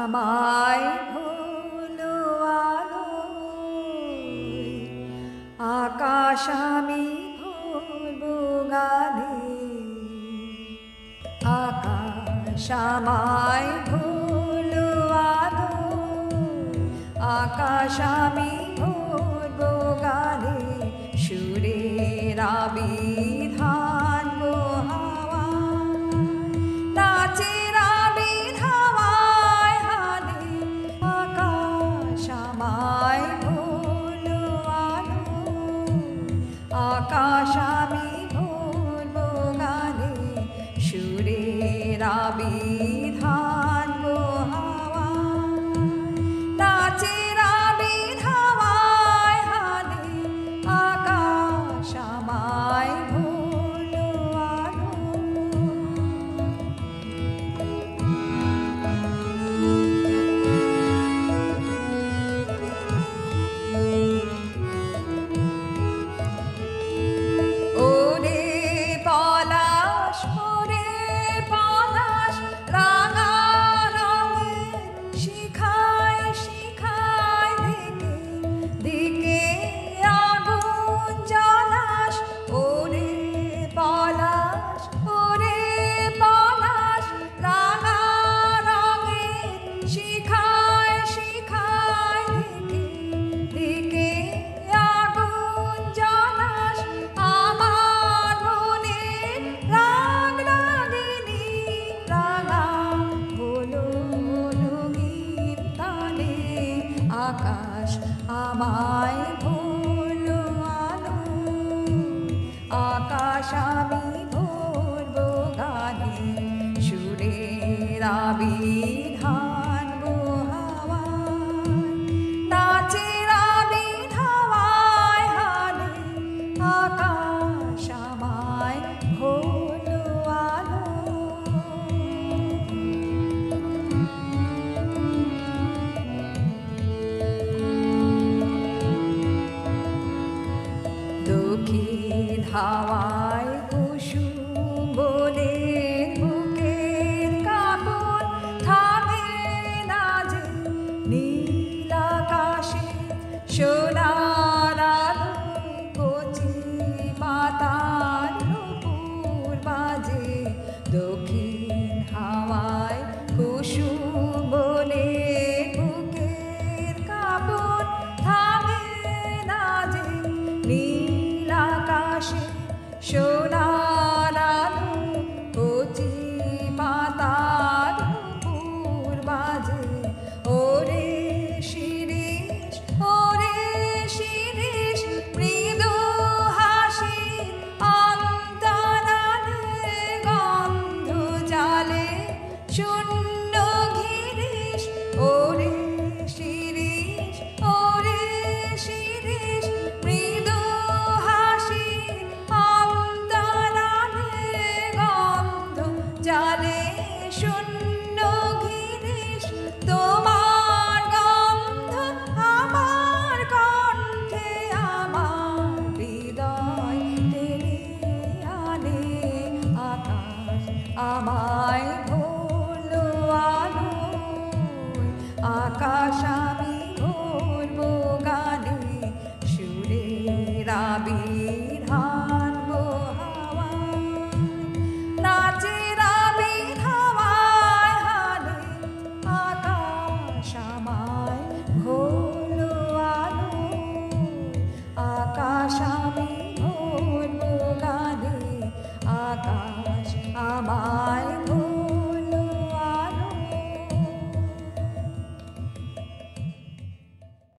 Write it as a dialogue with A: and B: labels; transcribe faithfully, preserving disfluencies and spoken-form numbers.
A: আমায় ভুলো আলোয়, আকাশ আমি ভুলবো গানে। আকাশ আমায় ভুলো আলোয়, আকাশ আমি ভুলবো গানে। সুরের আবিধান গো হাওয়ায়, নাচের আবিধাওয়ায় হানে। আকাশ আমায় ভুলো আলোয়, আকাশ আমি ভুলবো গানে। সুরের আবিধান গো হাওয়ায়, নাচের আবিধাওয়ায় হানে। আকাশ আমায় ভুলো আলোয়। ওরে পলাশ ওরে পলাশ, রাঙা রঙের শিখায় শিখায় দিকে দিকে আগুন জ্বালাস। ওরে পলাশ ওরে পলাশ, রাঙা রঙের শিখায় শিখায় দিকে দিকে আগুন জ্বালাস। আমার মনের রাগ রাগিনী রাঙা হলো রঙিন তানে। আকাশ আমায় ভুলো আলোয়, আকাশ আমি ভুলবো গানে। সুরের আবিধান গো হাওয়ায়, নাচের আবিধাওয়ায় হানে। আকাশ আমায় ভুলো আলোয়। দক্ষিণ হাওয়ায় কুসুম বনের বুকের কাপড় থামে না যে। নীল আকাশে সোনার আলোয় কচি পাতার নূপুর বাজে। দক্ষিণ হাওয়ায় কুসুম বনের বুকের কাপড় থামে না যে। নীল আকাশে সোনার আলো কচি পাতার নূপুর বাজে। ওরে শিরিষ ওরে শিরিষ, মৃদু হাসির অন্তরালে গন্ধ জালে শূন্য ঘিরিস। ওরে শিরিষ ওরে শিরিষ, মৃদু হাসির অন্তরালে গন্ধ জালে শূন্য ঘিরিস। তোমার গন্ধ আমার কণ্ঠে আমার হৃদয় টেনে আনে। আকাশ আমায় ভুলো আলোয়, আকাশ আমি ভুলবো গানে। সুরের আবিধান গো হাওয়ায়, নাচের আবিধাওয়ায় হানে। আকাশ আমায় ভুলো আলোয়, আকাশ আমি ভুলবো গানে। আকাশ আমায়